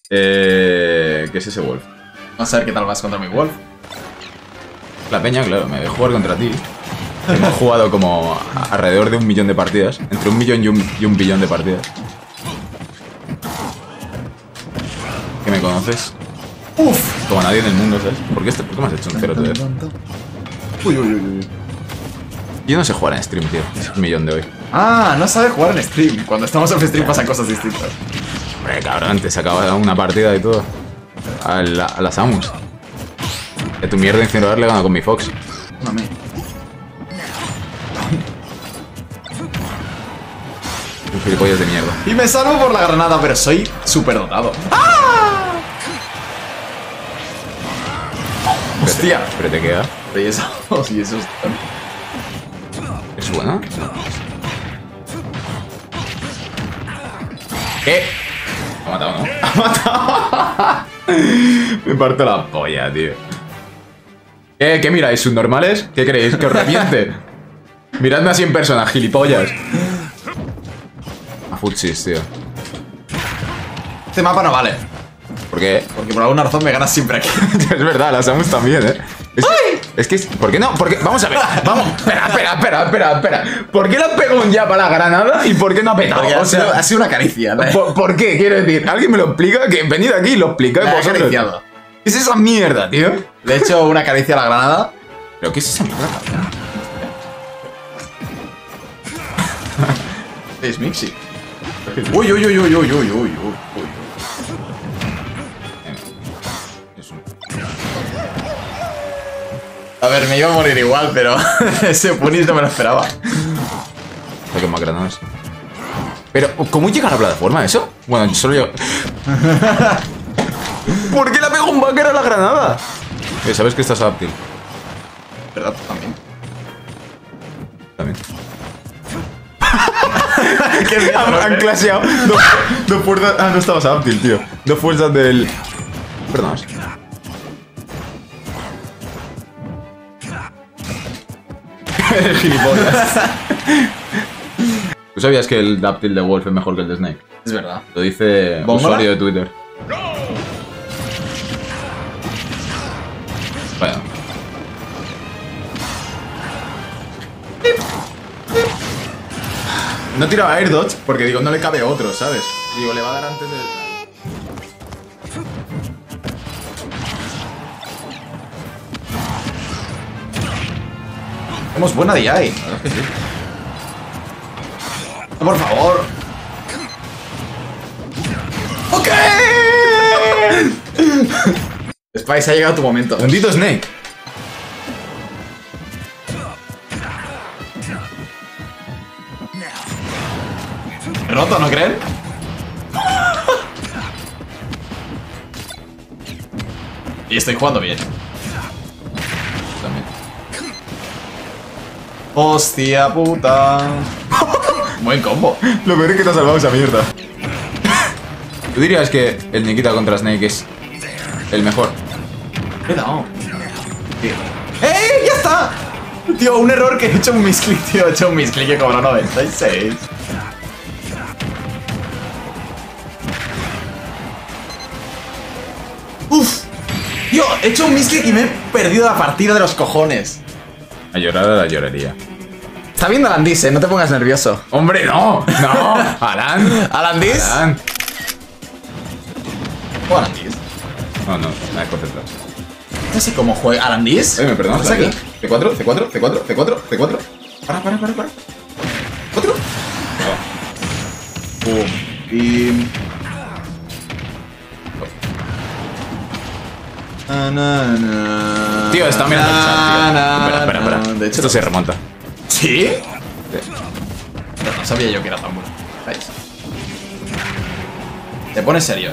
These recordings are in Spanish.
¿Qué es ese Wolf? Vamos a ver qué tal vas contra mi Wolf. La peña, claro, me dejó jugar contra ti. Hemos jugado como alrededor de 1 millón de partidas. Entre 1 millón y un billón de partidas. ¿Que me conoces? Uf. Como nadie en el mundo, ¿sabes? ¿Por qué me has hecho un 0-3? Uy, uy, uy, uy. Yo no sé jugar en stream, tío. Es 1 millón de hoy. Ah, no sabes jugar en stream. Cuando estamos en stream pasan cosas distintas. Hombre, cabrón, te sacaba una partida y todo. A la Samus. Que tu mierda incinerar le gana con mi Fox. Mami. Un gilipollas de mierda. Y me salvo por la granada, pero soy súper dotado. ¡Ah! ¡Hostia! Pero te queda. Y eso, y eso es... ¿Es bueno? ¿Qué? Ha matado, ¿no? ¡Ha matado! Me parto la polla, tío. ¿Qué miráis? ¿Subnormales? ¿Qué creéis? ¿Que os reviente? Miradme así en persona, gilipollas. A futsis, tío. Este mapa no vale. ¿Por qué? Porque por alguna razón me ganas siempre aquí. Es verdad, la Samus también, ¿eh? Es que... ¿Por qué no? Vamos a ver. Vamos. Espera. ¿Por qué la pegó un jab a la granada y por qué no ha petado? Porque O sea, ha sido una caricia, ¿eh? ¿Por qué? Quiero decir, ¿alguien me lo explica? Que venid aquí y lo explicáis Me ha vosotros. acariciado. ¿Qué es esa mierda, tío? Le he hecho una caricia a la granada. ¿Pero qué es esa mierda, cabrón? Es Mixi. Uy. A ver, me iba a morir igual, pero ese punis no me lo esperaba. Saque más granadas. Pero, ¿cómo llega la plataforma eso? Bueno, yo solo llego... ¿Por qué la pegó un backer a la granada? ¿Sabes que estás áptil? ¿Verdad? También. También. Qué bien, Han claseado dos fuerzas... Ah, no estabas áptil, tío. 2 fuerzas del... Perdón. Gilipollas. ¿Tú sabías que el dáptil de Wolf es mejor que el de Snake? Es verdad. Lo dice un ¿Bómbola? usuario de Twitter. Bueno. No tiro Air Dodge porque digo, no le cabe otro, ¿sabes? Digo, le va a dar antes de... Tenemos buena DI. La verdad es que sí. Por favor. ¡Ok! Spice, ha llegado tu momento. Bendito Snake. Roto, ¿no creen? Y estoy jugando bien. También. Hostia puta. Buen combo. Lo peor es que te ha salvado esa mierda. ¿Tú dirías que el Nikita contra Snake es el mejor? Cuidado. ¡Eh! ¡Ya está! Tío, un error que he hecho un misclick, tío. He hecho un misclick que cobró 96. ¡Uf! Tío, he hecho un misclick y me he perdido la partida de los cojones. A llorar a la llorería. Está viendo Alandis, no te pongas nervioso. ¡Hombre, no! ¡No! ¡Alan! ¿Alandis? ¡Alan! ¿O Alandis? No, no, me he concentrado. No sé cómo juega. ¿Alandis? Oye, me perdonas. ¿Estás aquí? C4, C4, C4, C4, C4. Para. 4. Pum. Y... Tío, está mirando el chat, tío. Espera. De hecho, Esto se remonta. ¿sí? Pero no sabía yo que era tan bueno. ¿Veis? Te pones serio,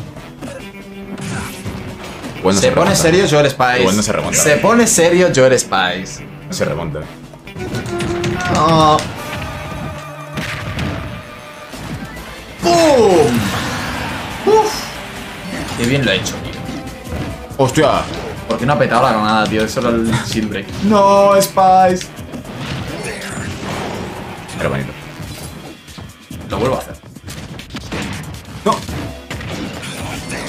Bueno, se pone serio Joel Spice. Igual no se remonta. Se pone serio Joel Spice. No se remonta. Oh. ¡Pum! ¡Uf! Qué bien lo he hecho, tío. ¡Hostia! ¿Por qué no ha petado la granada, tío? Eso era el shield break. ¡No, Spice! Era bonito. Lo vuelvo a hacer. ¡No!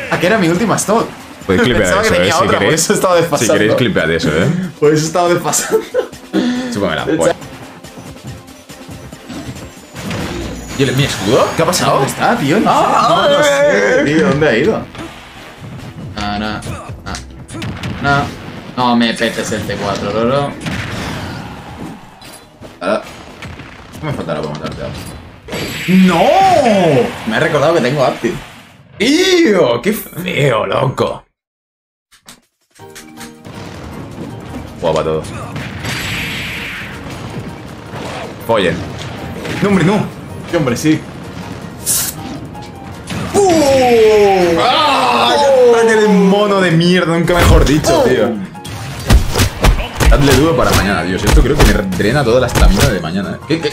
Ah, que era mi última stock. Puedes clipear Pensaba que eso, tenía si otra, por queréis. eso estaba desfasando. Si queréis, clipead eso, Por eso estaba desfasando. Chúpame la polla. ¿Y mi escudo? ¿Qué ha pasado? ¿Dónde está, tío? No sé, tío. ¿Dónde ha ido? No me petes el T4, Loro. Ahora... ¿Qué me faltará para matarte ahora? ¡No! Me he recordado que tengo Active. ¡Tío! ¡Qué feo, loco! Guapa todo. Follen. No, hombre, no. Sí, hombre, sí. ¡Ah! ¡El mono de mierda! Nunca mejor dicho, tío. Dadle duro para mañana, Dios. Esto creo que me drena toda la estamina de mañana. ¿Qué?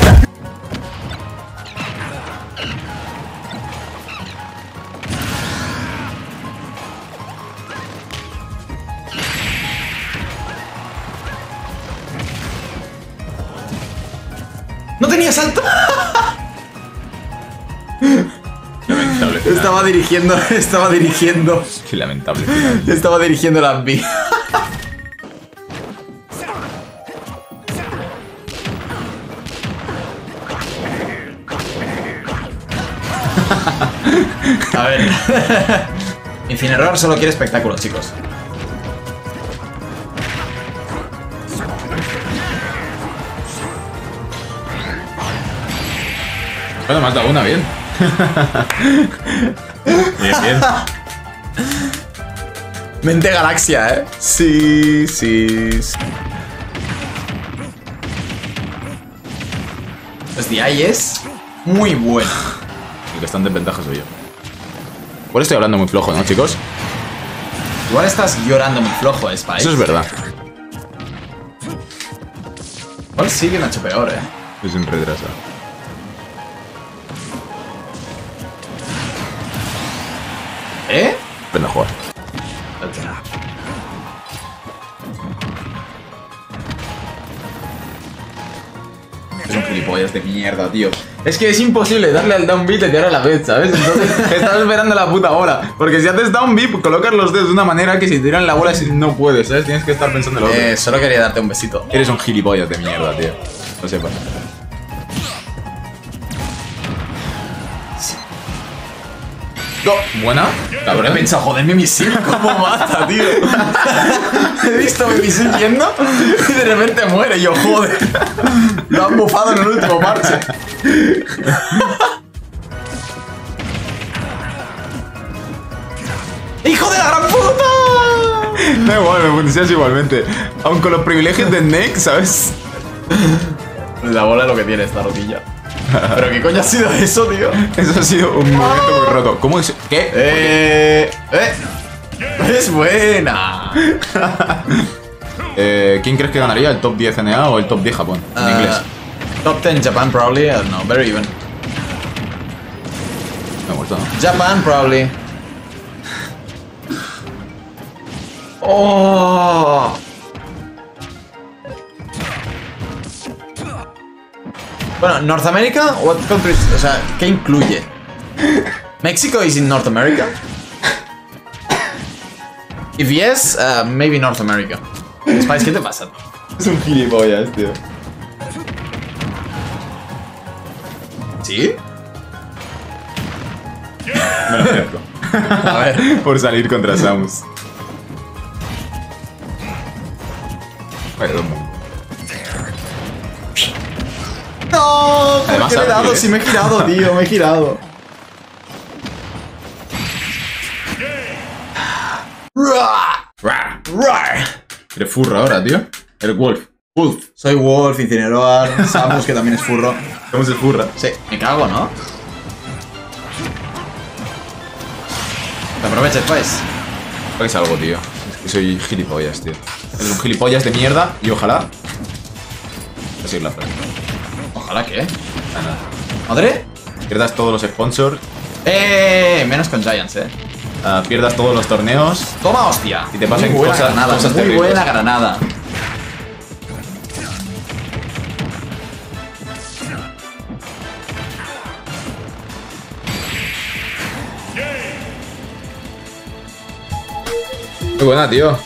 ¡No tenía salto! Lamentable final. Estaba dirigiendo. Qué lamentable final. Estaba dirigiendo la B. A ver. Incineroar solo quiere espectáculo, chicos. Bueno, me has dado una bien. Bien. Mente galaxia, ¿eh? Sí. Pues DI es muy bueno. El que está en desventaja soy yo. Por estoy hablando muy flojo, ¿no, chicos? Igual estás llorando muy flojo, Spice. Eso es verdad. Igual sigue Nacho peor, ¿eh? Yo siempre retrasado. ¿Eh? Aprende a jugar. Es un gilipollas de mierda, tío. Es que es imposible darle al down beat y tirar a la vez, ¿sabes? Entonces estás esperando la puta hora. Porque si haces down beat, colocas los dedos de una manera que si te tiran la bola no puedes, ¿sabes? Tienes que estar pensando en lo otro. Solo quería darte un besito. Eres un gilipollas de mierda, tío. Lo sepas. No. ¿Buena? Cabrón, he pensado, joder, mi misil, ¿cómo mata, tío? He visto mi misil yendo y de repente muere. Y yo, joder, lo han bufado en el último parche. ¡Hijo de la gran puta! Da igual, me funcionas igualmente. Aun con los privilegios de Snake, ¿sabes? La bola es lo que tiene esta rodilla. ¿Pero qué coño ha sido eso, tío? Eso ha sido un movimiento muy roto. ¿Cómo es? ¿Qué? Es buena. ¿Quién crees que ganaría? ¿El top 10 NA o el top 10 Japón? En inglés. Top 10 Japan, probably. I don't know, very even. Me he muerto, ¿no? Japan, probably. Oh. Bueno, North America, what countries? O sea, ¿qué incluye? Mexico is in North America? If yes, maybe North America. Spice, ¿qué te pasa? Es un gilipollas, tío. ¿Sí? Me lo acerco. A ver. Por salir contra Samus. Perdón. No, ¿por Además, qué le he dado? ¿sabes? Si me he girado, tío, me he girado. Eres furro ahora, tío. Eres Wolf. Wolf. Soy Wolf, Incineroar, Samus, que también es furro. Somos el furra. Sí, me cago, ¿no? Te aproveches, pues. Es algo, tío. Es que soy gilipollas, tío. Eres un gilipollas de mierda y ojalá... Así es la frase. Ojalá que. Nada. ¿Madre? Pierdas todos los sponsors, Menos con Giants, pierdas todos los torneos. Toma, hostia. Y te pasen muy buena cosas- granada, cosas muy terribles. buena granada. Muy buena, tío.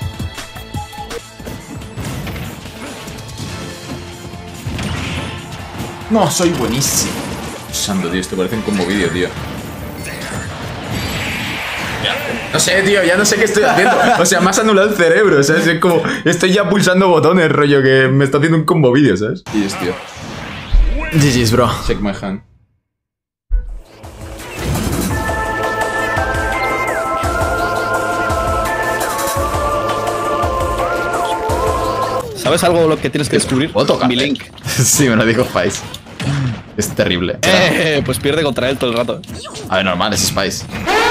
No, soy buenísimo. Santo, tío, esto parece un combo vídeo, tío. No sé, tío, ya no sé qué estoy haciendo. O sea, me has anulado el cerebro, ¿sabes? Es como, estoy ya pulsando botones, rollo, que me está haciendo un combo vídeo, ¿sabes? GG's, tío. GG's, bro. Check my hand. ¿Sabes algo lo que tienes que descubrir? ¿Puedo tocar? Mi Link. Sí, me lo dijo Spice. Es terrible. Pues pierde contra él todo el rato. A ver, normal, es Spice.